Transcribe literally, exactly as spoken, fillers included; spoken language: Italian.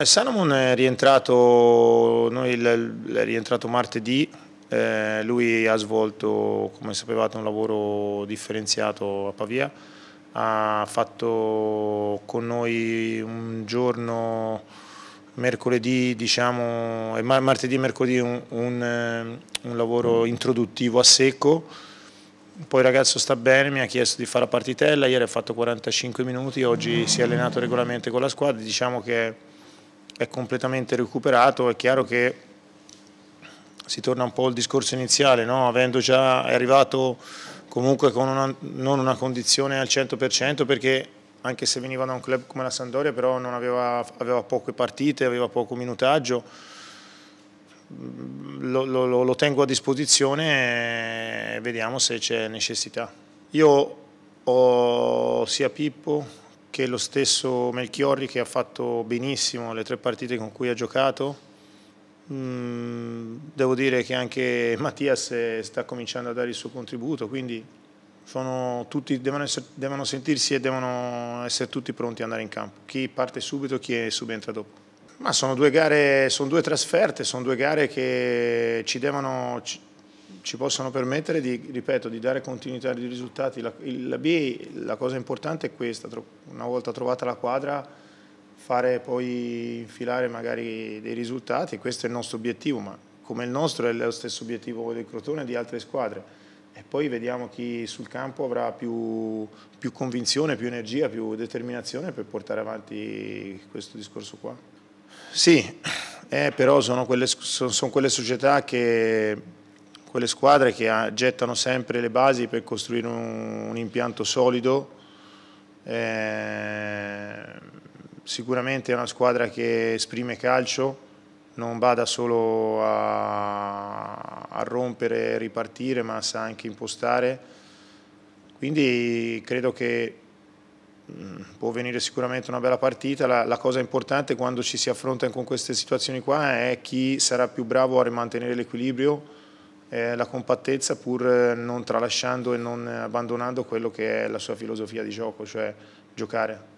Salomon è rientrato, noi il, è rientrato martedì, eh, lui ha svolto, come sapevate, un lavoro differenziato a Pavia, ha fatto con noi un giorno, mercoledì, diciamo, e martedì e mercoledì un, un, un lavoro introduttivo a secco. Poi il ragazzo sta bene, mi ha chiesto di fare la partitella, ieri ha fatto quarantacinque minuti, oggi si è allenato regolarmente con la squadra, diciamo che è completamente recuperato. È chiaro che si torna un po' al discorso iniziale, no? Avendo già, è arrivato comunque con una, non una condizione al cento per cento, perché anche se veniva da un club come la Sampdoria, però non aveva, aveva poche partite, aveva poco minutaggio. Lo, lo, lo tengo a disposizione e vediamo se c'è necessità. Io ho sia Pippo che lo stesso Melchiorri, che ha fatto benissimo le tre partite con cui ha giocato. Mm, devo dire che anche Mattias sta cominciando a dare il suo contributo, quindi sono tutti, devono, essere, devono sentirsi e devono essere tutti pronti ad andare in campo. Chi parte subito, chi subentra dopo. Ma sono due gare, sono due trasferte, sono due gare che ci devono, ci, ci possono permettere di, ripeto, di dare continuità di risultati. La, la B, la cosa importante è questa: una volta trovata la quadra, fare poi infilare magari dei risultati. Questo è il nostro obiettivo, ma come il nostro è lo stesso obiettivo del Crotone e di altre squadre. E poi vediamo chi sul campo avrà più, più convinzione, più energia, più determinazione per portare avanti questo discorso qua. Sì, eh, però sono quelle, sono quelle società che, quelle squadre che gettano sempre le basi per costruire un, un impianto solido. Eh, sicuramente è una squadra che esprime calcio, non bada solo a, a rompere e ripartire, ma sa anche impostare. Quindi credo che può venire sicuramente una bella partita. La, la cosa importante quando ci si affronta con queste situazioni qua è chi sarà più bravo a mantenere l'equilibrio, eh, la compattezza, pur non tralasciando e non abbandonando quello che è la sua filosofia di gioco, cioè giocare.